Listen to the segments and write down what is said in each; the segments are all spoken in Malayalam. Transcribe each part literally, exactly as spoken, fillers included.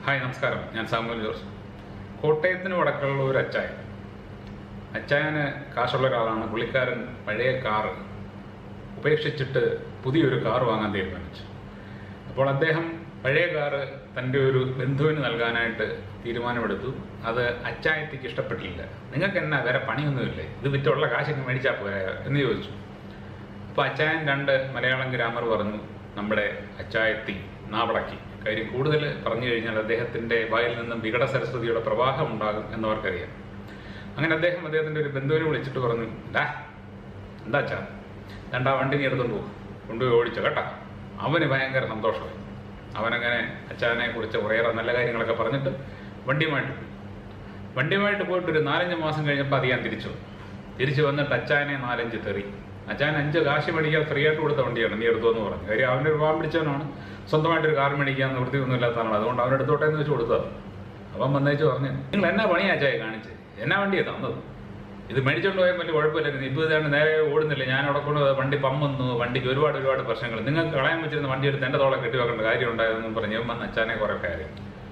ഹായ് നമസ്കാരം, ഞാൻ സാമുവൽ ജോർജ്. കോട്ടയത്തിന് വടക്കുള്ള ഒരു അച്ചായൻ അച്ചായന് കാശുള്ള ഒരാളാണ്. പുള്ളിക്കാരൻ പഴയ കാറ് ഉപേക്ഷിച്ചിട്ട് പുതിയൊരു കാർ വാങ്ങാൻ തീരുമാനിച്ചു. അപ്പോൾ അദ്ദേഹം പഴയ കാറ് തൻ്റെ ഒരു ബന്ധുവിന് നൽകാനായിട്ട് തീരുമാനമെടുത്തു. അത് അച്ചായത്തിക്ക് ഇഷ്ടപ്പെട്ടില്ല. നിങ്ങൾക്ക് എന്നാ വേറെ പണിയൊന്നുമില്ലേ, ഇത് വിറ്റുള്ള കാശൊക്കെ മേടിച്ചാൽ പോരായോ എന്ന് ചോദിച്ചു. അപ്പോൾ അച്ചായൻ രണ്ട് മലയാളം ഗ്രാമർ പറഞ്ഞു. നമ്മുടെ അച്ചായത്തി നാവടക്കി. കാര്യം കൂടുതൽ പറഞ്ഞു കഴിഞ്ഞാൽ അദ്ദേഹത്തിൻ്റെ വായിൽ നിന്നും വികട സരസ്വതിയുടെ പ്രവാഹം ഉണ്ടാകും എന്നവർക്കറിയാം. അങ്ങനെ അദ്ദേഹം അദ്ദേഹത്തിൻ്റെ ഒരു ബന്ധുവിനെ വിളിച്ചിട്ട് പറഞ്ഞു, ഡാ എന്താ അച്ഛാ, രണ്ടാ വണ്ടി നീ എടുത്തുകൊണ്ട് പോകും, കൊണ്ടുപോയി ഓടിച്ചോ കേട്ടാ. അവന് ഭയങ്കര സന്തോഷമായി. അവനങ്ങനെ അച്ചായനെ കുറിച്ച് കുറേയേറെ നല്ല കാര്യങ്ങളൊക്കെ പറഞ്ഞിട്ട് വണ്ടിയുമായിട്ട് പോയി. വണ്ടിയുമായിട്ട് പോയിട്ട് ഒരു നാലഞ്ച് മാസം കഴിഞ്ഞപ്പോൾ അത് ഞാൻ തിരിച്ചു തിരിച്ചു വന്നിട്ട് അച്ചായനെ നാലഞ്ച് തെറി. അച്ചായൻ അഞ്ച് കാശ് മേടിക്കാൻ ഫ്രീ ആയിട്ട് കൊടുത്ത വണ്ടിയാണ്, നീ എടുത്തു എന്ന് പറഞ്ഞു. കാര്യം അവൻ്റെ ഒരു പാവം പിടിച്ചവനാണ്, സ്വന്തമായിട്ടൊരു കാർ മേടിക്കാൻ നിവൃത്തിയൊന്നും ഇല്ലാത്തതാണ്. അതുകൊണ്ട് അവനെടുത്തോട്ടെ എന്ന് വെച്ച് കൊടുത്തത്. അവൻ വന്നേച്ച് പറഞ്ഞു, നിങ്ങൾ എന്നാ പണിയാ അച്ചായ കാണിച്ച്, എന്നാ വണ്ടിയാണ് തന്നത്, ഇത് മേടിച്ചോണ്ട് പോയാൽ വലിയ കുഴപ്പമില്ലായിരുന്നു, ഇപ്പോൾ ഇതാണ് നേരെ ഓടുന്നില്ല, ഞാൻ അവിടെ കൊണ്ട് വണ്ടി പമ്മുന്നു, വണ്ടിക്ക് ഒരുപാട് ഒരുപാട് പ്രശ്നങ്ങൾ, നിങ്ങൾക്ക് കളയാൻ വെച്ചിരുന്ന വണ്ടി എടുത്ത് എൻ്റെ തോളെ കെട്ടി വെക്കേണ്ട കാര്യം ഉണ്ടായതെന്നും പറഞ്ഞ് അവൻ വന്ന് അച്ചാനെ കുറേ കാര്യം.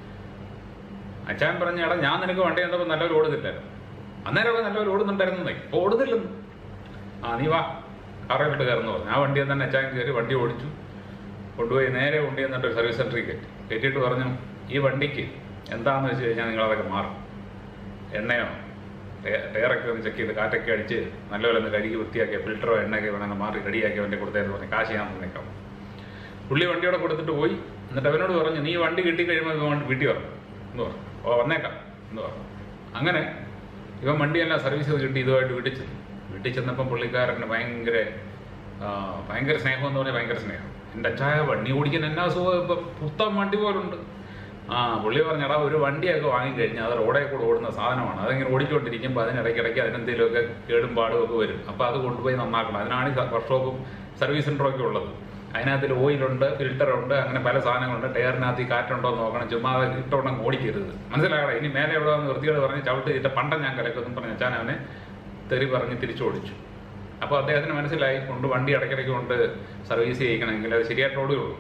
അച്ചാൻ പറഞ്ഞ എടാ, ഞാൻ നിനക്ക് വണ്ടി കണ്ടപ്പോൾ നല്ലൊരു ഓടുന്നില്ലായിരുന്നു, അന്നേരമൊക്കെ നല്ലൊരു ഓടുന്നുണ്ടായിരുന്നേ, ഇപ്പോൾ ഓടുന്നില്ലെന്ന്. ആ നീ വാ കാറിലോട്ട് കയറുന്നു പറഞ്ഞു. ആ വണ്ടിയിൽ തന്നെ അച്ചാൻ കയറി വണ്ടി ഓടിച്ചു. കൊണ്ടുപോയി നേരെ വണ്ടി എന്നിട്ട് ഒരു സർവീസ് സെൻറ്ററിൽ കയറ്റി കയറ്റിയിട്ട് പറഞ്ഞു, ഈ വണ്ടിക്ക് എന്താണെന്ന് വെച്ച് കഴിഞ്ഞാൽ നിങ്ങളതൊക്കെ മാറും, എണ്ണയോ ടയറൊക്കെ ഒന്ന് ചെക്ക് ചെയ്ത് കാറ്റൊക്കെ അടിച്ച് നല്ലപോലെ ഒന്ന് കഴുകി വൃത്തിയാക്കിയ ഫിൽറ്ററോ എണ്ണയൊക്കെ വേണമെങ്കിൽ മാറി റെഡിയാക്കി വണ്ടി കൊടുത്തേന്ന് പറഞ്ഞു. കാശ് ഞാൻ തന്നേക്കാം. പുള്ളി വണ്ടിയോടെ കൊടുത്തിട്ട് പോയി. എന്നിട്ട് അവനോട് പറഞ്ഞു, നീ വണ്ടി കിട്ടിക്കഴിയുമ്പോൾ വീട്ടിൽ വരണം എന്ന് പറഞ്ഞു. ഓ വന്നേക്കാം എന്ന് പറഞ്ഞു. അങ്ങനെ ഇവൻ വണ്ടിയെല്ലാം സർവീസ് ചെയ്ത് കിട്ടി. ഇതുമായിട്ട് വീട്ടിൽ ചെന്നു. വീട്ടിൽ ചെന്നപ്പം പുള്ളിക്കാരന് ഭയങ്കര ഭയങ്കര സ്നേഹം എന്ന് പറഞ്ഞാൽ ഭയങ്കര സ്നേഹം. എൻ്റെ അച്ചായ വണ്ടി ഓടിക്കാൻ എന്നാ സുഖം, ഇപ്പം പുത്തൻ വണ്ടി പോലുണ്ട്. ആ പുള്ളി പറഞ്ഞടാ, ഒരു വണ്ടിയൊക്കെ വാങ്ങിക്കഴിഞ്ഞാൽ അത് റോഡേ കൂടെ ഓടുന്ന സാധനമാണ്, അതിങ്ങനെ ഓടിക്കൊണ്ടിരിക്കുമ്പോൾ അതിനിടയ്ക്കിടയ്ക്ക് അതിനെന്തെങ്കിലുമൊക്കെ കേടും പാടും ഒക്കെ വരും. അപ്പോൾ അത് കൊണ്ടുപോയി നന്നാക്കണം. അതിനാണ് ഈ വർക്ക്ഷോപ്പും സർവീസ് സെൻ്ററൊക്കെ ഉള്ളത്. അതിനകത്തിൽ ഓയിലുണ്ട്, ഫിൽറ്ററുണ്ട്, അങ്ങനെ പല സാധനങ്ങളുണ്ട്. ടയറിനകത്ത് ഈ കാറ്റുണ്ടോ എന്ന് നോക്കണം. ചുമ്മാ അത് ഇട്ടോണ്ടെങ്കിൽ ഓടിക്കരുത്, മനസ്സിലാകണം. ഇനി മേലെ എവിടെ വന്ന് വൃത്തിയോട് പറഞ്ഞ് ചവിട്ട് ചെയ്തിട്ട് പണ്ടം ഞാൻ കലക്കൊന്നും പറഞ്ഞ് അച്ചാൻ അവനെ തെറി പറഞ്ഞ് തിരിച്ചോടിച്ചു. അപ്പോൾ അദ്ദേഹത്തിന് മനസ്സിലായി, കൊണ്ട് വണ്ടി ഇടയ്ക്കിടയ്ക്ക് കൊണ്ട് സർവീസ് ചെയ്യിക്കണമെങ്കിൽ അത് ശരിയായിട്ട് ഓടുകയുള്ളൂ.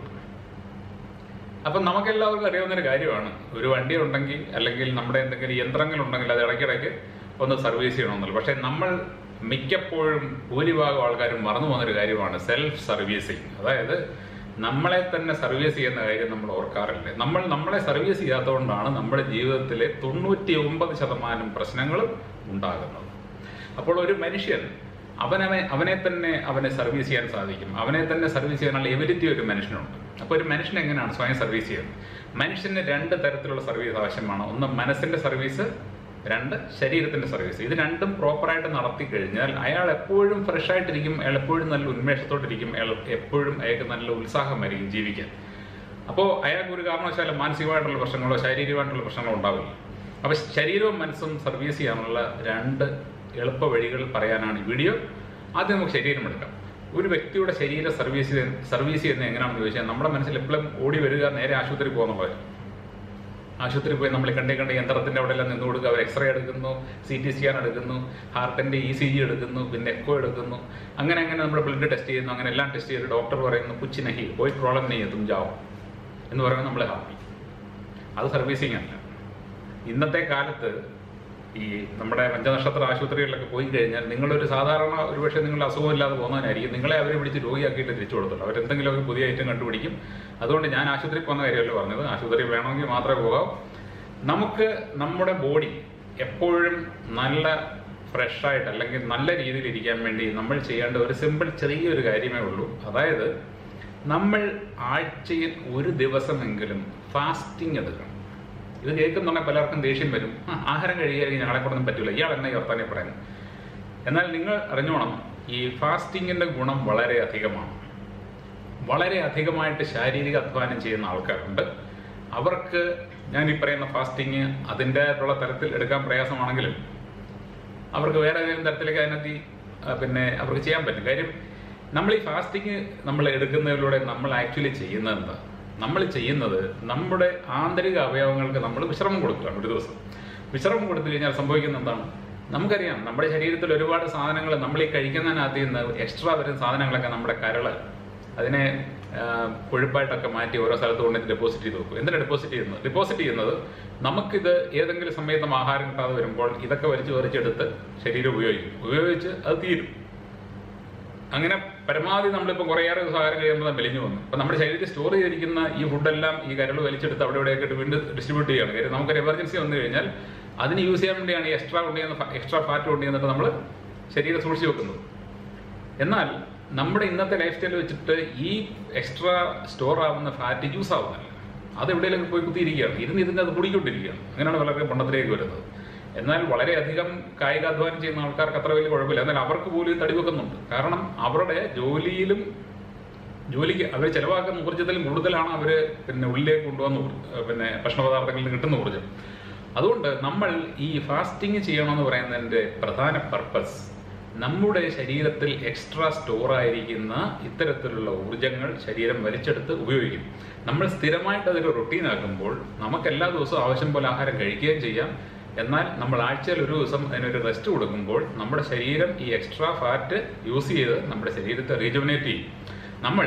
അപ്പം നമുക്കെല്ലാവർക്കും അറിയാവുന്നൊരു കാര്യമാണ്, ഒരു വണ്ടി ഉണ്ടെങ്കിൽ അല്ലെങ്കിൽ നമ്മുടെ എന്തെങ്കിലും യന്ത്രങ്ങളുണ്ടെങ്കിൽ അത് ഇടയ്ക്കിടയ്ക്ക് ഒന്ന് സർവീസ് ചെയ്യണമെന്നുള്ളൂ. പക്ഷേ നമ്മൾ മിക്കപ്പോഴും ഭൂരിഭാഗം ആൾക്കാരും മറന്നു പോകുന്നൊരു കാര്യമാണ് സെൽഫ് സർവീസിങ്. അതായത് നമ്മളെ തന്നെ സർവീസ് ചെയ്യുന്ന കാര്യം നമ്മൾ ഓർക്കാറില്ല. നമ്മൾ നമ്മളെ സർവീസ് ചെയ്യാത്തതുകൊണ്ടാണ് നമ്മുടെ ജീവിതത്തിലെ തൊണ്ണൂറ്റി ഒമ്പത് ശതമാനം പ്രശ്നങ്ങളും ഉണ്ടാകുന്നത്. അപ്പോൾ ഒരു മനുഷ്യൻ അവനവനെ അവനെ തന്നെ അവനെ സർവീസ് ചെയ്യാൻ സാധിക്കും. അവനെ തന്നെ സർവീസ് ചെയ്യാനുള്ള എബിലിറ്റി ഒരു മനുഷ്യനുണ്ട്. അപ്പോൾ ഒരു മനുഷ്യൻ എങ്ങനെയാണ് സ്വയം സർവീസ് ചെയ്യുന്നത്? മനുഷ്യന് രണ്ട് തരത്തിലുള്ള സർവീസ് ആവശ്യമാണ്. ഒന്ന് മനസ്സിൻ്റെ സർവീസ്, രണ്ട് ശരീരത്തിൻ്റെ സർവീസ്. ഇത് രണ്ടും പ്രോപ്പറായിട്ട് നടത്തി കഴിഞ്ഞാൽ അയാൾ എപ്പോഴും ഫ്രഷ് ആയിട്ടിരിക്കും, അയാൾ എപ്പോഴും നല്ല ഉന്മേഷത്തോട്ടിരിക്കും, അയാൾ എപ്പോഴും അയാൾക്ക് നല്ല ഉത്സാഹമായിരിക്കും ജീവിക്കാൻ. അപ്പോൾ അയാൾക്ക് ഒരു കാരണവശാലും മാനസികമായിട്ടുള്ള പ്രശ്നങ്ങളോ ശാരീരികമായിട്ടുള്ള പ്രശ്നങ്ങളോ ഉണ്ടാവില്ല. അപ്പോൾ ശരീരവും മനസ്സും സർവീസ് ചെയ്യാനുള്ള രണ്ട് എളുപ്പ വഴികൾ പറയാനാണ് ഈ വീഡിയോ. ആദ്യം നമുക്ക് ശരീരം എടുക്കാം. ഒരു വ്യക്തിയുടെ ശരീര സർവീസ് സർവീസ് ചെയ്യുന്നത് എങ്ങനെയാണെന്ന് ചോദിച്ചാൽ നമ്മുടെ മനസ്സിൽ എപ്പോഴും ഓടി വരിക നേരെ ആശുപത്രി പോകുന്നുള്ളത്. ആശുപത്രി പോയി നമ്മൾ കണ്ടേ കണ്ട യന്ത്രത്തിൻ്റെ അവിടെ എല്ലാം നിന്ന് കൊടുക്കുക. അവർ എക്സ്റേ എടുക്കുന്നു, സി ടി സ്കാൻ എടുക്കുന്നു, ഹാർട്ടിൻ്റെ ഇ സി ജി എടുക്കുന്നു, പിന്നെ എക്കോ എടുക്കുന്നു. അങ്ങനെ അങ്ങനെ നമ്മുടെ ബ്ലഡ് ടെസ്റ്റ് ചെയ്യുന്നു. അങ്ങനെ എല്ലാം ടെസ്റ്റ് ചെയ്ത് ഡോക്ടർ പറയുന്നു കുച്ച് നഹി കോയി പ്രോബ്ലം നെയ്യ് തും ജാവോ എന്ന് പറയുമ്പോൾ നമ്മൾ ഹാപ്പി. അത് സർവീസിങ് അല്ല. ഇന്നത്തെ കാലത്ത് ഈ നമ്മുടെ പഞ്ചനക്ഷത്ര ആശുപത്രികളിലൊക്കെ പോയി കഴിഞ്ഞാൽ നിങ്ങളൊരു സാധാരണ ഒരുപക്ഷെ നിങ്ങൾ അസുഖമില്ലാതെ പോകുന്നതിനായിരിക്കും, നിങ്ങളെ അവരെ പിടിച്ച് രോഗിയാക്കിയിട്ട് തിരിച്ചു കൊടുത്തുള്ളൂ. അവരെന്തെങ്കിലുമൊക്കെ പുതിയ ഐറ്റം കണ്ടുപിടിക്കും. അതുകൊണ്ട് ഞാൻ ആശുപത്രിയിൽ പോകുന്ന കാര്യമല്ലോ പറഞ്ഞത്, ആശുപത്രി വേണമെങ്കിൽ മാത്രമേ പോകാവൂ. നമുക്ക് നമ്മുടെ ബോഡി എപ്പോഴും നല്ല ഫ്രഷായിട്ട് അല്ലെങ്കിൽ നല്ല രീതിയിൽ ഇരിക്കാൻ വേണ്ടി നമ്മൾ ചെയ്യേണ്ട ഒരു സിമ്പിൾ ചെറിയൊരു കാര്യമേ ഉള്ളൂ. അതായത് നമ്മൾ ആഴ്ചയിൽ ഒരു ദിവസമെങ്കിലും ഫാസ്റ്റിംഗ് എടുക്കണം. ഇത് കേൾക്കുന്നുണ്ടെങ്കിൽ പലർക്കും ദേഷ്യം വരും. ആഹാരം കഴിയുകയാണെങ്കിൽ ഞങ്ങളെ കൊണ്ടൊന്നും പറ്റില്ല, ഇയാൾ എന്നെ ഉയർത്താനേ പറയുന്നു. എന്നാൽ നിങ്ങൾ അറിഞ്ഞോണം, ഈ ഫാസ്റ്റിങ്ങിൻ്റെ ഗുണം വളരെ അധികമാണ്. വളരെ അധികമായിട്ട് ശാരീരിക അധ്വാനം ചെയ്യുന്ന ആൾക്കാരുണ്ട്. അവർക്ക് ഞാൻ ഈ പറയുന്ന ഫാസ്റ്റിങ് അതിൻ്റെതായിട്ടുള്ള തരത്തിൽ എടുക്കാൻ പ്രയാസമാണെങ്കിലും അവർക്ക് വേറെ ഏതെങ്കിലും തരത്തിലേക്ക് അതിനകത്ത് പിന്നെ അവർക്ക് ചെയ്യാൻ പറ്റും. കാര്യം നമ്മൾ ഈ ഫാസ്റ്റിങ് നമ്മൾ എടുക്കുന്നതിലൂടെ നമ്മൾ ആക്ച്വലി ചെയ്യുന്നത് എന്താ? നമ്മൾ ചെയ്യുന്നത് നമ്മുടെ ആന്തരിക അവയവങ്ങൾക്ക് നമ്മൾ വിശ്രമം കൊടുക്കുകയാണ്. ഒരു ദിവസം വിശ്രമം കൊടുത്തു കഴിഞ്ഞാൽ സംഭവിക്കുന്ന എന്താണ്? നമുക്കറിയാം, നമ്മുടെ ശരീരത്തിൽ ഒരുപാട് സാധനങ്ങൾ നമ്മൾ ഈ കഴിക്കുന്നതിനകത്ത് നിന്ന് എക്സ്ട്രാ വരുന്ന സാധനങ്ങളൊക്കെ നമ്മുടെ കരള് അതിനെ കൊഴുപ്പായിട്ടൊക്കെ മാറ്റി ഓരോ സ്ഥലത്ത് കൊണ്ടുവന്ന് ഡെപ്പോസിറ്റ് ചെയ്ത് വെക്കും. എന്തിനാണ് ഡെപ്പോസിറ്റ് ചെയ്യുന്നത്? ഡെപ്പോസിറ്റ് ചെയ്യുന്നത് നമുക്കിത് ഏതെങ്കിലും സമയത്ത് ആഹാരം കിട്ടാതെ വരുമ്പോൾ ഇതൊക്കെ വലിച്ചു വരച്ചെടുത്ത് ശരീരം ഉപയോഗിക്കും. ഉപയോഗിച്ച് അത് തീരും. അങ്ങനെ പരമാവധി നമ്മളിപ്പോൾ കുറേയേറെ ആഹാരം കഴിയുമ്പോൾ മെലിഞ്ഞു വന്നു. അപ്പം നമ്മുടെ ശരീരത്തിൽ സ്റ്റോർ ചെയ്തിരിക്കുന്ന ഈ ഫുഡെല്ലാം ഈ കരൾ വലിച്ചെടുത്ത് അവിടെ ഇവിടെയൊക്കെ വീണ്ടും ഡിസ്ട്രിബ്യൂട്ട് ചെയ്യുകയാണ്. കാര്യം നമുക്കൊരു എമർജൻസി വന്നു കഴിഞ്ഞാൽ അതിന് യൂസ് ചെയ്യാൻ വേണ്ടിയാണ് ഈ എക്സ്ട്രാ കൊണ്ടുവന്ന എക്സ്ട്രാ ഫാറ്റ് കൊണ്ടുവന്നിട്ട് നമ്മൾ ശരീരം സൂക്ഷിച്ച് വെക്കുന്നത്. എന്നാൽ നമ്മുടെ ഇന്നത്തെ ലൈഫ് സ്റ്റൈൽ വെച്ചിട്ട് ഈ എക്സ്ട്രാ സ്റ്റോർ ആവുന്ന ഫാറ്റ് യൂസ് ആവുന്നില്ല. അത് എവിടെയെങ്കിലും പോയി കുത്തിയിരിക്കുകയാണ്, ഇരുന്ന് ഇരുന്ന് അത് കുടിക്കൊണ്ടിരിക്കുകയാണ്. അങ്ങനെയാണ് വളരെ പണ്ടത്തിലേക്ക് വരുന്നത്. എന്നാൽ വളരെയധികം കായികാധ്വാനം ചെയ്യുന്ന ആൾക്കാർക്ക് അത്ര വലിയ കുഴപ്പമില്ല. എന്നാൽ അവർക്ക് പോലും തടി വെക്കുന്നുണ്ട്. കാരണം അവരുടെ ജോലിയിലും ജോലിക്ക് അവർ ചിലവാക്കുന്ന ഊർജ്ജത്തിലും കൂടുതലാണ് അവർ പിന്നെ ഉള്ളിലേക്ക് കൊണ്ടുവന്ന പിന്നെ ഭക്ഷണപദാർത്ഥങ്ങളിൽ നിന്ന് കിട്ടുന്ന ഊർജ്ജം. അതുകൊണ്ട് നമ്മൾ ഈ ഫാസ്റ്റിംഗ് ചെയ്യണമെന്ന് പറയുന്നതിൻ്റെ പ്രധാന പർപ്പസ് നമ്മുടെ ശരീരത്തിൽ എക്സ്ട്രാ സ്റ്റോർ ആയിരിക്കുന്ന ഇത്തരത്തിലുള്ള ഊർജ്ജങ്ങൾ ശരീരം വലിച്ചെടുത്ത് ഉപയോഗിക്കും. നമ്മൾ സ്ഥിരമായിട്ട് അതൊരു റൊട്ടീനാക്കുമ്പോൾ നമുക്ക് എല്ലാ ദിവസവും ആവശ്യം പോലെ ആഹാരം കഴിക്കുകയും ചെയ്യാം. എന്നാൽ നമ്മൾ ആഴ്ചയിൽ ഒരു ദിവസം അതിനൊരു റെസ്റ്റ് കൊടുക്കുമ്പോൾ നമ്മുടെ ശരീരം ഈ എക്സ്ട്രാ ഫാറ്റ് യൂസ് ചെയ്ത് നമ്മുടെ ശരീരത്തെ റീജുവനേറ്റ് ചെയ്യും. നമ്മൾ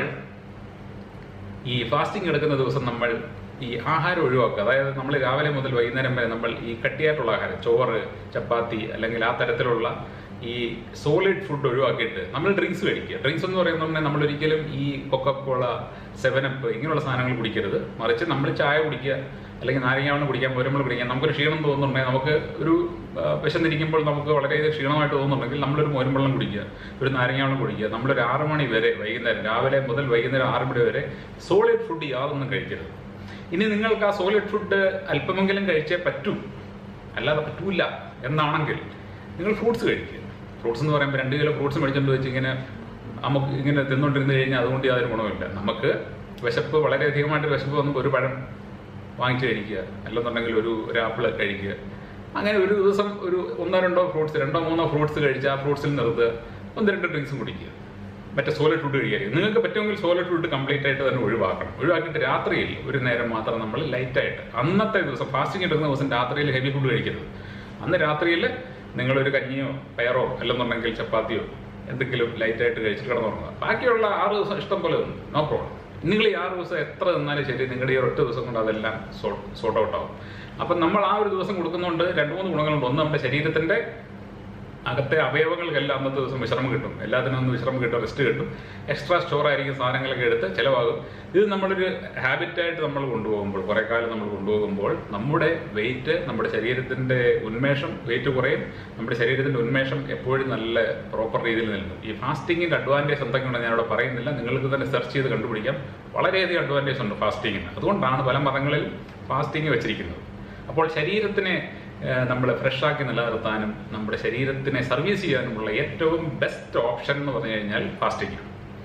ഈ ഫാസ്റ്റിംഗ് എടുക്കുന്ന ദിവസം നമ്മൾ ഈ ആഹാരം ഒഴിവാക്കുക. അതായത് നമ്മൾ രാവിലെ മുതൽ വൈകുന്നേരം വരെ നമ്മൾ ഈ കട്ടിയായിട്ടുള്ള ആഹാരം, ചോറ്, ചപ്പാത്തി അല്ലെങ്കിൽ ആ തരത്തിലുള്ള ഈ സോളിഡ് ഫുഡ് ഒഴിവാക്കിയിട്ട് നമ്മൾ ഡ്രിങ്ക്സ് കഴിക്കുക. ഡ്രിങ്ക്സ് എന്ന് പറയുന്നത് നമ്മൾ ഒരിക്കലും ഈ കൊക്കക്കോള, സെവനപ്പ് ഇങ്ങനെയുള്ള സാധനങ്ങൾ കുടിക്കരുത്. മറിച്ച് നമ്മൾ ചായ കുടിക്കുക, അല്ലെങ്കിൽ നാരങ്ങാവെള്ളം കുടിക്കാൻ, മോരുമ്പോൾ കുടിക്കാൻ. നമുക്കൊരു ക്ഷീണം തോന്നുന്നുണ്ടെങ്കിൽ, നമുക്ക് ഒരു വിശന്നിരിക്കുമ്പോൾ നമുക്ക് വളരെയധികം ക്ഷീണമായിട്ട് തോന്നുന്നുണ്ടെങ്കിൽ നമ്മളൊരു മോരുമ്പെള്ളം കുടിക്കുക, ഒരു നാരങ്ങാവെള്ളം കുടിക്കുക. നമ്മളൊരു ആറ് മണി വരെ വൈകുന്നേരം, രാവിലെ മുതൽ വൈകുന്നേരം ആറ് മണി വരെ സോളിഡ് ഫുഡ് യാതൊന്നും കഴിക്കരുത്. ഇനി നിങ്ങൾക്ക് ആ സോളിഡ് ഫുഡ് അല്പമെങ്കിലും കഴിച്ചേ പറ്റൂ, അല്ലാതെ പറ്റൂല എന്നാണെങ്കിൽ നിങ്ങൾ ഫ്രൂട്ട്സ് കഴിക്കുക. ഫ്രൂട്ട്സ് എന്ന് പറയുമ്പോൾ രണ്ട് കിലോ ഫ്രൂട്ട്സ് മേടിച്ചുകൊണ്ട് വെച്ച് ഇങ്ങനെ നമുക്ക് ഇങ്ങനെ തിന്നുകൊണ്ടിരുന്ന് കഴിഞ്ഞാൽ അതുകൊണ്ട് യാതൊരു ഗുണമില്ല. നമുക്ക് വിശപ്പ് വളരെയധികമായിട്ട് വിശപ്പ് വന്നപ്പോൾ ഒരു പഴം വാങ്ങിച്ച് കഴിക്കുക, അല്ലെന്നുണ്ടെങ്കിൽ ഒരു ഒരു ആപ്പിൾ കഴിക്കുക. അങ്ങനെ ഒരു ദിവസം ഒരു ഒന്നോ രണ്ടോ ഫ്രൂട്ട്സ്, രണ്ടോ മൂന്നോ ഫ്രൂട്ട്സ് കഴിച്ച് ആ ഫ്രൂട്ട്സിൽ നിർത്തുക, ഒന്ന് രണ്ട് ഡ്രിങ്ക്സും കുടിക്കുക. മറ്റേ സോളിഡ് ഫുഡ് കഴിക്കുക. നിങ്ങൾക്ക് പറ്റുമെങ്കിൽ സോളിഡ് ഫുഡ് കംപ്ലീറ്റ് ആയിട്ട് തന്നെ ഒഴിവാക്കണം. ഒഴിവാക്കിയിട്ട് രാത്രിയിൽ ഒരു നേരം മാത്രം നമ്മൾ ലൈറ്റായിട്ട്, അന്നത്തെ ദിവസം ഫാസ്റ്റിംഗ് എടുക്കുന്ന ദിവസം രാത്രിയിൽ ഹെവി ഫുഡ് കഴിക്കരുത്. അന്ന് രാത്രിയിൽ നിങ്ങളൊരു കഞ്ഞിയോ പയറോ അല്ലെന്നുണ്ടെങ്കിൽ ചപ്പാത്തിയോ എന്തെങ്കിലും ലൈറ്റായിട്ട് കഴിച്ചിട്ട് കിടന്നുറങ്ങുക. ബാക്കിയുള്ള ആറ് ദിവസം ഇഷ്ടം പോലെ ഉണ്ട്, നോ പ്രോബ്ലം. നിങ്ങൾ ഈ ആറ് ദിവസം എത്ര നിന്നാലും ശരി, നിങ്ങളുടെ ഈ ഒറ്റ ദിവസം കൊണ്ട് അതെല്ലാം സോട്ട് സോർട്ട് ഔട്ട് ആവും. അപ്പം നമ്മൾ ആ ഒരു ദിവസം കൊടുക്കുന്നതുകൊണ്ട് രണ്ട് മൂന്ന് ഗുണങ്ങളുണ്ട്. ഒന്ന്, നമ്മുടെ ശരീരത്തിൻ്റെ അകത്തെ അവയവങ്ങൾക്കെല്ലാം അന്നത്തെ ദിവസം വിശ്രമം കിട്ടും. എല്ലാത്തിനും ഒന്ന് വിശ്രമം കിട്ടും, റെസ്റ്റ് കിട്ടും. എക്സ്ട്രാ സ്റ്റോർ ആയിരിക്കും സാധനങ്ങളൊക്കെ എടുത്ത് ചിലവാകും. ഇത് നമ്മളൊരു ഹാബിറ്റായിട്ട് നമ്മൾ കൊണ്ടുപോകുമ്പോൾ, കുറേ കാലം നമ്മൾ കൊണ്ടുപോകുമ്പോൾ നമ്മുടെ വെയിറ്റ്, നമ്മുടെ ശരീരത്തിൻ്റെ ഉന്മേഷം, വെയിറ്റ് കുറയും. നമ്മുടെ ശരീരത്തിൻ്റെ ഉന്മേഷം എപ്പോഴും നല്ല പ്രോപ്പർ രീതിയിൽ നിൽക്കും. ഈ ഫാസ്റ്റിങ്ങിൻ്റെ അഡ്വാൻറ്റേജ് എന്തൊക്കെയുണ്ടെന്ന് ഞാനിവിടെ പറയുന്നില്ല, നിങ്ങൾക്ക് തന്നെ സെർച്ച് ചെയ്ത് കണ്ടുപിടിക്കാം. വളരെയധികം അഡ്വാൻറ്റേജ് ഉണ്ട് ഫാസ്റ്റിങ്ങിന്. അതുകൊണ്ടാണ് പല മതങ്ങളിൽ ഫാസ്റ്റിംഗ് വെച്ചിരിക്കുന്നത്. അപ്പോൾ ശരീരത്തിനെ നമ്മൾ ഫ്രഷാക്കി നിലനിർത്താനും നമ്മുടെ ശരീരത്തിനെ സർവീസ് ചെയ്യാനുമുള്ള ഏറ്റവും ബെസ്റ്റ് ഓപ്ഷൻ എന്ന് പറഞ്ഞു കഴിഞ്ഞാൽ ഫാസ്റ്റിംഗ്.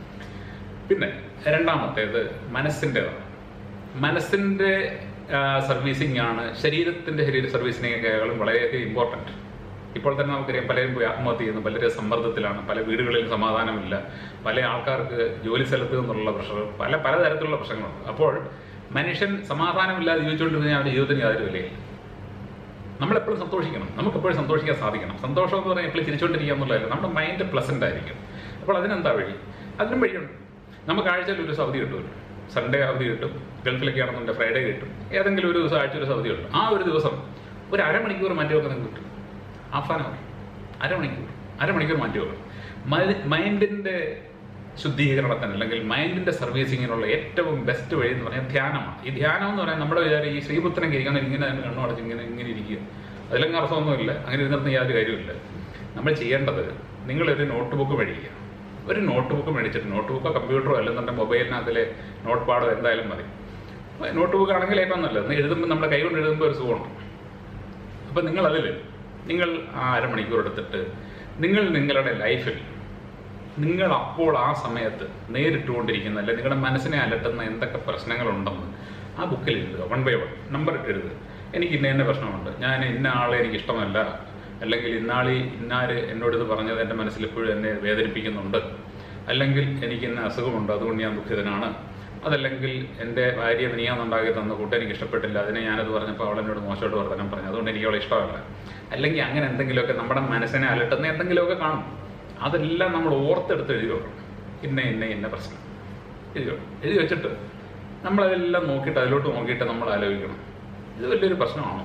പിന്നെ രണ്ടാമത്തേത് മനസ്സിൻ്റെതാണ്. മനസ്സിൻ്റെ സർവീസിംഗ് ആണ് ശരീരത്തിൻ്റെ ശരീര സർവീസിനേക്കാളും വളരെയധികം ഇമ്പോർട്ടൻറ്റ്. ഇപ്പോൾ തന്നെ നമുക്കറിയാം, പലരും പോയി ആത്മഹത്യ ചെയ്യുന്നു, പലരും സമ്മർദ്ദത്തിലാണ്, പല വീടുകളിൽ സമാധാനമില്ല, പല ആൾക്കാർക്ക് ജോലി സ്ഥലത്ത് നിന്നുള്ള പ്രഷർ, പല പലതരത്തിലുള്ള പ്രശ്നങ്ങളുണ്ട്. അപ്പോൾ മനുഷ്യൻ സമാധാനമില്ലാതെ ജീവിച്ചുകൊണ്ടിരുന്ന അവരുടെ ജീവിതത്തിന് യാതൊരു വിലയില്ല. നമ്മളെപ്പോഴും സന്തോഷിക്കണം, നമുക്കെപ്പോഴും സന്തോഷിക്കാൻ സാധിക്കണം. സന്തോഷം എന്ന് പറഞ്ഞാൽ എപ്പോഴും ചിരിച്ചുകൊണ്ടിരിക്കുക എന്നുള്ളതല്ല, നമ്മുടെ മൈൻഡ് പ്ലസൻ്റ് ആയിരിക്കും. അപ്പോൾ അതിനെന്താ വഴി? അതിനും വഴിയുണ്ട്. നമുക്ക് ആഴ്ചയിൽ ഒരു ദിവസം അവധി കിട്ടുമല്ലോ. സൺഡേ അവധി കിട്ടും, ഗൾഫിലൊക്കെ ആണെന്നുണ്ടെങ്കിൽ ഫ്രൈഡേ കിട്ടും. ഏതെങ്കിലും ഒരു ദിവസം ആഴ്ച ഒരു ദിവസം അവധി കിട്ടും. ആ ഒരു ദിവസം ഒരു അരമണിക്കൂർ മാറ്റി വെക്കാൻ നിങ്ങൾക്ക് കിട്ടും. ഹാഫ് ആൻ അവർ, അരമണിക്കൂർ അരമണിക്കൂർ മാറ്റി വെക്കണം. മൈൻഡിൻ്റെ ശുദ്ധീകരണത്തിന് അല്ലെങ്കിൽ മൈൻഡിൻ്റെ സർവീസിങ്ങിനുള്ള ഏറ്റവും ബെസ്റ്റ് വഴി എന്ന് പറഞ്ഞാൽ ധ്യാനമാണ്. ഈ ധ്യാനം എന്ന് പറഞ്ഞാൽ നമ്മുടെ വിചാരം ഈ ശ്രീപുത്രനൊക്കെ ഇരിക്കുന്ന ഇങ്ങനെ തന്നെ കണ്ണു അടച്ച് ഇങ്ങനെ ഇങ്ങനെ ഇരിക്കുക, അതിലങ്ങ് അർത്ഥമൊന്നുമില്ല. അങ്ങനെ ഇരുന്നിടത്ത് യാതൊരു കാര്യമില്ല. നമ്മൾ ചെയ്യേണ്ടത്, നിങ്ങളൊരു നോട്ട് ബുക്ക് മേടിക്കുക. ഒരു നോട്ട് ബുക്ക് മേടിച്ചിട്ട്, നോട്ട് ബുക്കോ കമ്പ്യൂട്ടറോ അല്ലെന്നുണ്ടെങ്കിൽ മൊബൈലിനകത്തിലെ നോട്ട് പാഡോ എന്തായാലും മതി. നോട്ട് ബുക്ക് ആണെങ്കിൽ ഏറ്റവും നല്ലത്. എഴുതുമ്പോൾ നമ്മുടെ കൈ കൊണ്ട് എഴുതുമ്പോൾ ഒരു സുഖമുണ്ട്. അപ്പം നിങ്ങളതിൽ നിങ്ങൾ ആ അരമണിക്കൂർ എടുത്തിട്ട് നിങ്ങൾ നിങ്ങളുടെ ലൈഫിൽ നിങ്ങൾ അപ്പോൾ ആ സമയത്ത് നേരിട്ടുകൊണ്ടിരിക്കുന്ന, അല്ലെങ്കിൽ നിങ്ങളുടെ മനസ്സിനെ അലട്ടുന്ന എന്തൊക്കെ പ്രശ്നങ്ങളുണ്ടെന്ന് ആ ബുക്കിൽ എഴുതുക. വൺ ബൈ വൺ നമ്പർ ഇട്ട് എഴുതുക. എനിക്ക് ഇന്ന എന്നെ പ്രശ്നമുണ്ട്, ഞാൻ ഇന്ന ആളെ എനിക്ക് ഇഷ്ടമല്ല, അല്ലെങ്കിൽ ഇന്നാളി ഇന്നാര് എന്നോടിത് പറഞ്ഞത് എൻ്റെ മനസ്സിൽ എപ്പോഴും എന്നെ വേദനിപ്പിക്കുന്നുണ്ട്, അല്ലെങ്കിൽ എനിക്ക് ഇന്ന അസുഖമുണ്ട് അതുകൊണ്ട് ഞാൻ ദുഃഖിതനാണ്, അതല്ലെങ്കിൽ എൻ്റെ ഭാര്യ മിനിയാന്നുണ്ടാക്കി തന്ന കൂട്ട് എനിക്ക് ഇഷ്ടപ്പെട്ടില്ല, അതിനെ ഞാനത് പറഞ്ഞപ്പോൾ അവൾ എന്നോട് മോശമായിട്ട് വർത്തനം പറഞ്ഞു, അതുകൊണ്ട് എനിക്ക് അവളെ ഇഷ്ടമല്ല, അല്ലെങ്കിൽ അങ്ങനെ എന്തെങ്കിലുമൊക്കെ നമ്മുടെ മനസ്സിനെ അലട്ടുന്ന എന്തെങ്കിലുമൊക്കെ കാണും. അതെല്ലാം നമ്മൾ ഓർത്തെടുത്ത് എഴുതി വെക്കണം. ഇന്ന ഇന്ന ഇന്ന പ്രശ്നം, എഴുതി എഴുതി വെച്ചിട്ട് നമ്മളതെല്ലാം നോക്കിയിട്ട് അതിലോട്ട് നോക്കിയിട്ട് നമ്മൾ ആലോചിക്കണം, ഇത് വലിയൊരു പ്രശ്നമാണോ?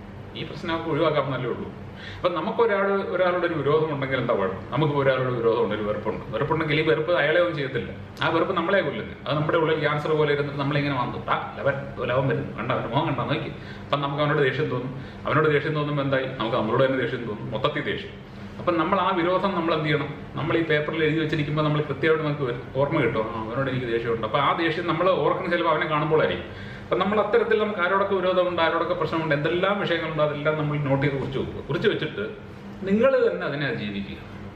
ഈ പ്രശ്നമൊക്കെ ഒഴിവാക്കാമെന്നല്ലേ ഉള്ളൂ. അപ്പം നമുക്കൊരാൾ ഒരാളുടെ ഒരു വിരോധം ഉണ്ടെങ്കിൽ എന്താ കുഴപ്പം? നമുക്കിപ്പോൾ ഒരാളുടെ വിരോധം ഉണ്ട്, ഒരു വെറുപ്പുണ്ട്. വെറുപ്പുണ്ടെങ്കിൽ ഈ വെറുപ്പ് അയാളെ ഒന്നും ചെയ്യത്തില്ല, ആ വെറുപ്പ് നമ്മളെ കൊല്ലുന്നത്. അത് നമ്മുടെ ഉള്ളിൽ ക്യാൻസർ പോലെ ഇരുന്നിട്ട് നമ്മളിങ്ങനെ വന്നു ആ ലവൻ ലവൻ വരുന്നു, കണ്ട അവൻ്റെ മോഹം കണ്ടാ നോക്കി. അപ്പം നമുക്ക് അവനോട് ദേഷ്യം തോന്നും. അവനോട് ദേഷ്യം തോന്നുമ്പോൾ എന്തായി? നമുക്ക് നമ്മളോട് തന്നെ ദേഷ്യം തോന്നും, മൊത്തത്തിൽ ദേഷ്യം. അപ്പം നമ്മൾ ആ വിരോധം നമ്മൾ എന്ത് ചെയ്യണം? നമ്മൾ ഈ പേപ്പറിൽ എഴുതി വെച്ചിരിക്കുമ്പോൾ നമ്മൾ കൃത്യമായിട്ട് നമുക്ക് ഓർമ്മ കിട്ടും, ആ അവനോട് എനിക്ക് ദേഷ്യമുണ്ട്. അപ്പോൾ ആ ദേഷ്യം നമ്മൾ ഓർക്കുന്ന ചിലപ്പോൾ അവനെ കാണുമ്പോഴായിരിക്കും. അപ്പം നമ്മൾ അത്തരത്തിൽ നമുക്ക് ആരോടൊക്കെ വിരോധമുണ്ട്, ആരോടൊക്കെ പ്രശ്നമുണ്ട്, എന്തെല്ലാം വിഷയങ്ങളുണ്ട് അതെല്ലാം നമ്മൾ നോട്ട് ചെയ്ത് കുറിച്ച് വെക്കുക. കുറിച്ച് വെച്ചിട്ട് നിങ്ങൾ തന്നെ അതിനെ ജീവിക്കുക.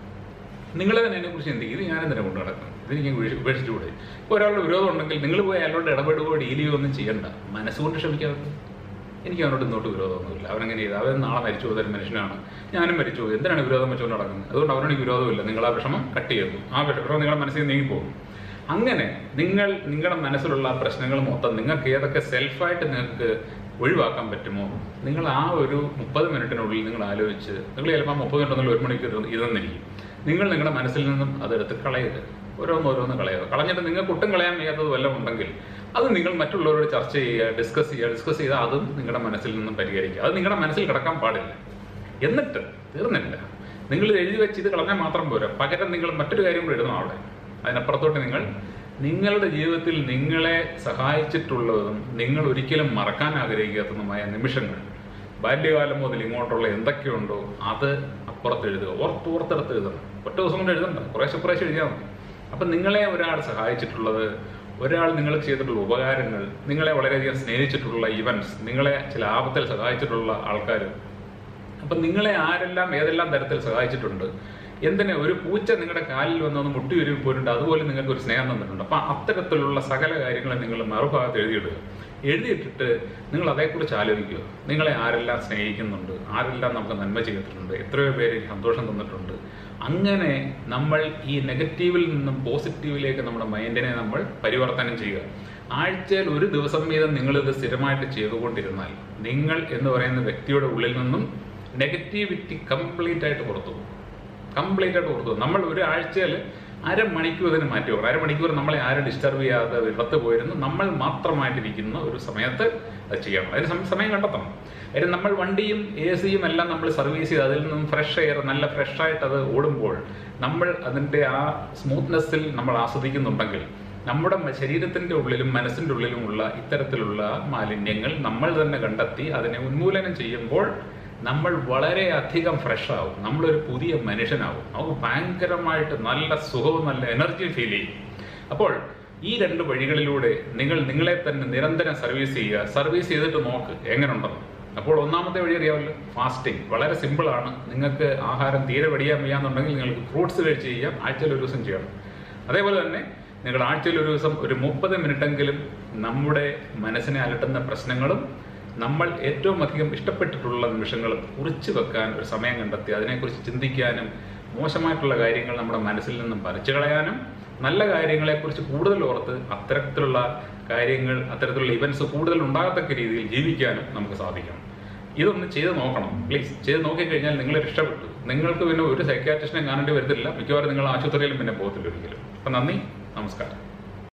നിങ്ങൾ തന്നെ അതിനെക്കുറിച്ച് ചിന്തിക്കുക, ഇത് ഞാൻ എന്തിനാ കൊണ്ട് നടക്കണം, ഇതെനിക്ക് ഉപേക്ഷിച്ചുകൂടെ? ഇപ്പോൾ ഒരാളുടെ വിരോധം ഉണ്ടെങ്കിൽ നിങ്ങൾ പോയി അയാളോട് ഇടപെടുകയോ ഡീൽ ചെയ്യുകയോ ഒന്നും ചെയ്യണ്ട, മനസ്സുകൊണ്ട് ക്ഷമിക്കാതെ. എനിക്ക് അവനോട് ഇന്നോട്ട് വിരോധമൊന്നുമില്ല, അവനെങ്ങനെ ചെയ്ത് അവൻ നാളെ മരിച്ചു പോകുന്ന ഒരു മനുഷ്യനാണ്, ഞാനും മരിച്ചു പോകും, എന്തിനാണ് വിരോധം വെച്ചുകൊണ്ട് നടക്കുന്നത്? അതുകൊണ്ട് അവനോട് വിരോധമില്ല, നിങ്ങൾ ആ വിഷമം കട്ട് ചെയ്തു, ആ വിഷമം നിങ്ങളുടെ മനസ്സിൽ നീങ്ങിപ്പോകും. അങ്ങനെ നിങ്ങൾ നിങ്ങളുടെ മനസ്സിലുള്ള പ്രശ്നങ്ങൾ മൊത്തം നിങ്ങൾക്ക് ഏതൊക്കെ സെൽഫായിട്ട് നിങ്ങൾക്ക് ഒഴിവാക്കാൻ പറ്റുമോ, നിങ്ങൾ ആ ഒരു മുപ്പത് മിനിറ്റിനുള്ളിൽ നിങ്ങൾ ആലോചിച്ച്, നിങ്ങൾ ചിലപ്പോൾ മുപ്പത് മിനിറ്റ് ഒന്നും ഒരു മണിക്കൂർ ഇരുന്നിരിക്കും, നിങ്ങൾ നിങ്ങളുടെ മനസ്സിൽ നിന്നും അതെടുത്ത് കളയുക, ഓരോന്നോരോന്ന് കളയുക. കളഞ്ഞിട്ട് നിങ്ങൾക്ക് ഒട്ടും കളയാൻ വയ്യാത്തത് വല്ലതും ഉണ്ടെങ്കിൽ അത് നിങ്ങൾ മറ്റുള്ളവരോട് ചർച്ച ചെയ്യുക, ഡിസ്കസ് ചെയ്യുക. ഡിസ്കസ് ചെയ്താൽ അതും നിങ്ങളുടെ മനസ്സിൽ നിന്നും പരിഹരിക്കുക. അത് നിങ്ങളുടെ മനസ്സിൽ കിടക്കാൻ പാടില്ല. എന്നിട്ട് തീർന്നില്ല, നിങ്ങൾ എഴുതി വെച്ച് ഇത് കളഞ്ഞാൽ മാത്രം പോരാ, പകരം നിങ്ങൾ മറ്റൊരു കാര്യം കൂടി എഴുതണം അവിടെ. അതിനപ്പുറത്തോട്ട് നിങ്ങൾ നിങ്ങളുടെ ജീവിതത്തിൽ നിങ്ങളെ സഹായിച്ചിട്ടുള്ളതും നിങ്ങൾ ഒരിക്കലും മറക്കാൻ ആഗ്രഹിക്കാത്തതുമായ നിമിഷങ്ങൾ, ബാല്യകാലം മുതൽ ഇങ്ങോട്ടുള്ള എന്തൊക്കെയുണ്ടോ അത് അപ്പുറത്ത് എഴുതുക. ഓർത്ത് ഓർത്തെടുത്ത് എഴുതണം. ഒറ്റ ദിവസം കൊണ്ട് എഴുതണ്ട, കുറേശ്ശെ കുറേശ്ശെ എഴുതിയാൽ മതി. അപ്പം നിങ്ങളെ ഒരാൾ സഹായിച്ചിട്ടുള്ളത്, ഒരാൾ നിങ്ങൾക്ക് ചെയ്തിട്ടുള്ള ഉപകാരങ്ങൾ, നിങ്ങളെ വളരെയധികം സ്നേഹിച്ചിട്ടുള്ള ഇവൻറ്റ്സ്, നിങ്ങളെ ചില ആപത്തിൽ സഹായിച്ചിട്ടുള്ള ആൾക്കാർ, അപ്പം നിങ്ങളെ ആരെല്ലാം ഏതെല്ലാം തരത്തിൽ സഹായിച്ചിട്ടുണ്ട്, എന്തിന് ഒരു പൂച്ച നിങ്ങളുടെ കാലിൽ വന്നൊന്ന് മുട്ടി ഉരുവി പോയിട്ടുണ്ട്, അതുപോലെ നിങ്ങൾക്ക് ഒരു സ്നേഹം തന്നിട്ടുണ്ട്. അപ്പം അത്തരത്തിലുള്ള സകല കാര്യങ്ങളെ നിങ്ങൾ മറുഭാഗത്ത് എഴുതിയിടുക. എഴുതിയിട്ടിട്ട് നിങ്ങൾ അതേക്കുറിച്ച് ആലോചിക്കുക. നിങ്ങളെ ആരെല്ലാം സ്നേഹിക്കുന്നുണ്ട്, ആരെല്ലാം നമുക്ക് നന്മ ചെയ്തിട്ടുണ്ട്, എത്രയോ പേര് സന്തോഷം തന്നിട്ടുണ്ട്. അങ്ങനെ നമ്മൾ ഈ നെഗറ്റീവിൽ നിന്നും പോസിറ്റീവിലേക്ക് നമ്മുടെ മൈൻഡിനെ നമ്മൾ പരിവർത്തനം ചെയ്യുക. ആഴ്ചയിൽ ഒരു ദിവസം വീതം നിങ്ങളിത് സ്ഥിരമായിട്ട് ചെയ്തുകൊണ്ടിരുന്നാൽ നിങ്ങൾ എന്ന് പറയുന്ന വ്യക്തിയുടെ ഉള്ളിൽ നിന്നും നെഗറ്റിവിറ്റി കംപ്ലീറ്റ് ആയിട്ട് പുറത്തു പോകും. കംപ്ലീറ്റ് ആയിട്ട് പുറത്തു പോകും. നമ്മൾ ഒരു ആഴ്ചയിൽ അരമണിക്കൂർ ഇതിന് മാറ്റി വെക്കണം. അരമണിക്കൂർ നമ്മളെ ആരും ഡിസ്റ്റർബ് ചെയ്യാതെ വിടത്ത് പോയിരുന്നു നമ്മൾ മാത്രമായിട്ടിരിക്കുന്ന ഒരു സമയത്ത് അത് ചെയ്യണം. അതിന് സമയം കണ്ടെത്തണം. കാര്യം നമ്മൾ വണ്ടിയും എ സിയും എല്ലാം നമ്മൾ സർവീസ് ചെയ്ത് അതിൽ നിന്നും ഫ്രഷ് എയർ നല്ല ഫ്രഷായിട്ട് അത് ഓടുമ്പോൾ നമ്മൾ അതിൻ്റെ ആ സ്മൂത്ത്നെസ്സിൽ നമ്മൾ ആസ്വദിക്കുന്നുണ്ടെങ്കിൽ നമ്മുടെ ശരീരത്തിൻ്റെ ഉള്ളിലും മനസ്സിൻ്റെ ഉള്ളിലുമുള്ള ഇത്തരത്തിലുള്ള മാലിന്യങ്ങൾ നമ്മൾ തന്നെ കണ്ടെത്തി അതിനെ ഉന്മൂലനം ചെയ്യുമ്പോൾ നമ്മൾ വളരെയധികം ഫ്രഷ് ആവും. നമ്മളൊരു പുതിയ മനുഷ്യനാവും. നമുക്ക് ഭയങ്കരമായിട്ട് നല്ല സുഖവും നല്ല എനർജി ഫീൽ ചെയ്യും. അപ്പോൾ ഈ രണ്ട് വഴികളിലൂടെ നിങ്ങൾ നിങ്ങളെ തന്നെ നിരന്തരം സർവീസ് ചെയ്യുക. സർവീസ് ചെയ്തിട്ട് നോക്ക് എങ്ങനെ ഉണ്ടെന്ന്. അപ്പോൾ ഒന്നാമത്തെ വഴി അറിയാമല്ലോ, ഫാസ്റ്റിംഗ്. വളരെ സിമ്പിളാണ്. നിങ്ങൾക്ക് ആഹാരം തീരെ വെടിയാൻ വയ്യാന്നുണ്ടെങ്കിൽ നിങ്ങൾക്ക് ഫ്രൂട്ട്സ് കഴിച്ച് ചെയ്യാം. ആഴ്ചയിൽ ഒരു ദിവസം ചെയ്യണം. അതേപോലെ തന്നെ നിങ്ങൾ ആഴ്ചയിൽ ഒരു ദിവസം ഒരു മുപ്പത് മിനിറ്റെങ്കിലും നമ്മുടെ മനസ്സിനെ അലട്ടുന്ന പ്രശ്നങ്ങളും നമ്മൾ ഏറ്റവും അധികം ഇഷ്ടപ്പെട്ടിട്ടുള്ള നിമിഷങ്ങളും കുറിച്ച് വെക്കാൻ ഒരു സമയം കണ്ടെത്തി അതിനെക്കുറിച്ച് ചിന്തിക്കാനും മോശമായിട്ടുള്ള കാര്യങ്ങൾ നമ്മുടെ മനസ്സിൽ നിന്നും പറിച്ചു കളയാനും നല്ല കാര്യങ്ങളെക്കുറിച്ച് കൂടുതൽ ഓർത്ത് അത്തരത്തിലുള്ള കാര്യങ്ങൾ അത്തരത്തിലുള്ള ഇവൻറ്റ്സ് കൂടുതൽ ഉണ്ടാകത്തക്ക രീതിയിൽ ജീവിക്കാനും നമുക്ക് സാധിക്കണം. ഇതൊന്ന് ചെയ്ത് നോക്കണം പ്ലീസ്. ചെയ്ത് നോക്കിക്കഴിഞ്ഞാൽ നിങ്ങൾ രക്ഷപ്പെട്ടു. നിങ്ങൾക്ക് പിന്നെ ഒരു സൈക്യാട്രിസ്റ്റിനെ കാണേണ്ടി വരത്തില്ല. മിക്കവാറും നിങ്ങൾ ആശുപത്രിയിലും പിന്നെ പോകത്തില്ല ഒരിക്കലും. അപ്പം നന്ദി, നമസ്കാരം.